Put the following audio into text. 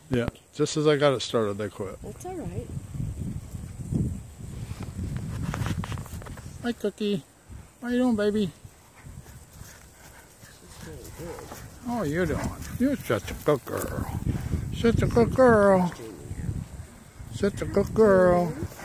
Yeah, just as I got it started, they quit. That's all right. Hi, Cookie. How you doing, baby? She's really good. How are you doing? You're such a good girl. Such a good girl. Such a good girl.